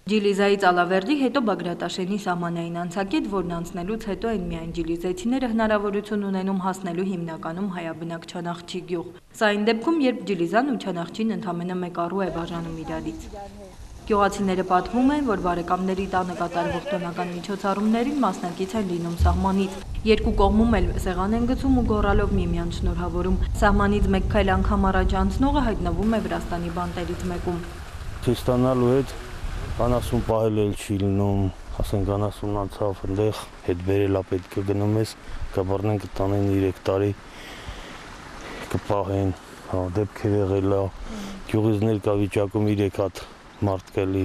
Ջիլիզայի ծալավերդի հետո Բագրատաշենի սահմանային անցակետ, որն անցնելուց հետո են միայն ջիլիզեցիները հնարավորություն ունենում հասնելու հիմնականում հայաբնակ Չանախչի գյուղ։ Սա այն դեպքում, երբ Ջիլիզան ու Չանախչին ընդամենը մեկ առու է բաժանում իրարից։ Գյուղացիները պատմում են, որ բարեկամների տանը կատարվող տնական միջոցառումներին մասնակից են լինում սահմանից։ Երկու կողմում էլ սեղան են գցում ու գոռալով միմյանց շնորհավորում։ Սահմանից մեկ քայլ անգամ առաջ անցնողը հայտնվում է Վրաստանի բանտերից մեկում։ Ստանալու հետ անասուն պահել էլ չի լինում, ասենք անասուն անցավ այնտեղ, հետ բերելա պետք է գնում ես, կբռնեն կտանեն 3 տարի, կպահեն, դեպք է եղել է, գյուղից ներկա վիճակում 3 հատ մարդ կելի,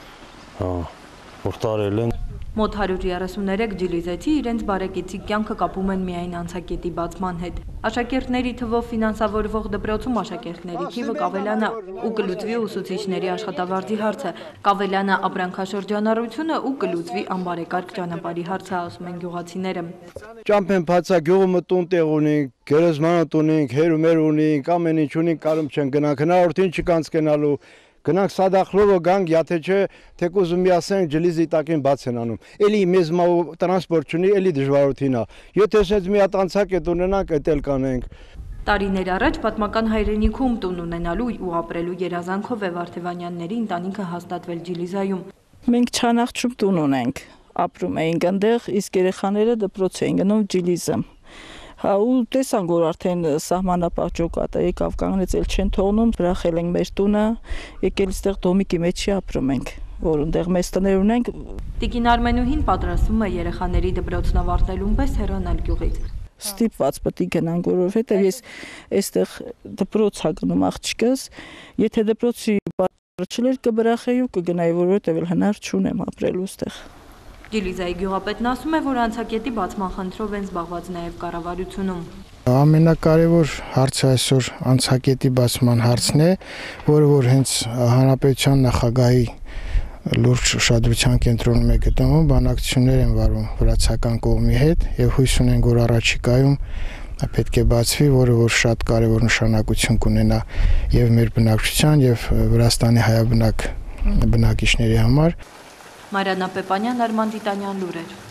որ տարել են։ Մոտ 133 ջիլիզեցի իրենց բարեկեցի կյանքը կապում են միայն անցակետի բացման հետ։ Աշակերտների թվով ֆինանսավորվող դպրոցում աշակերտների թիվը կավելանա ու կլուծվի ուսուցիչների աշխատավարձի հարցը, կավելանա ապրանքաշրջանառությունը ու կլուծվի անբարեկարգ ճանապարհի հարցը, ասում են գյուղացիները։ Ճամփեն փածա գյուղը մտուն տեղ ունենք, գերեզմանոտ ունենք, հերումեր ունենք, ամեն ինչ ունենք, կարում չեն գնանք, հնարորդին չկանցկենալու։ Գնանք սադախլովը գանք, եթե չէ, թեկուզ մի ասենք ջլիզի տակին բաց են անում։ Էլի մեզ տրանսպորտ չունի, էլի դժվարություն է։ Եթե ասած մի հատ անցակետ ունենանք, էդ էլ կանենք։ Տարիներ առաջ պատմական հայրենիքում տուն ունենալու ու ապրելու երազանքով է Վարդևանյանների ընտանիքը հաստատվել Ջիլիզայում։ Մենք Չանախչում տուն ունենք, ապրում էինք այնտեղ, իսկ երեխաները դպրոց էին գնում Ջիլիզը։ Ու տեսանք, որ արդեն սահմանապահ ջոկատը եկավ կանգնեց, էլ չեն թողնում, բրախել ենք մեր տունը, եկել այստեղ դոմիկի մեջի ապրում ենք, որ այնտեղ մեծ տներ ունենք։ Տիկին Արմենուհին պատրաստվում է երեխաների դպրոցն ավարտելուն պես հեռանալ գյուղից։ Ստիպված պետք է գնանք, որովհետև ես այստեղ դպրոց ա գնում աղջիկս, եթե դպրոցի բաժը չլեր կբրախեի ու կգնայի, որովհետև էլ հնար չունեմ ապրելու այստեղ։ Ջիլիզայի գյուղապետն ասում է, որ անցակետի բացման խնդրով են զբաղված նաև կառավարությունում։ Ամենակարևոր հարցը այսօր անցակետի բացման հարցն է, որ հենց հանրապետության նախագահի լուրջ ուշադրության կենտրոնում է գտնվում, բանակիչներ են վարում վրացական կողմի հետ եւ հույս ունենք, որ առաջիկայում պետք է բացվի, որը շատ կարևոր նշանակություն կունենա եւ մեր բնակչության եւ Վրաստանի հայաբնակ բնակիչների համար։ Մարիաննա Պեպանյան, Լուրեր։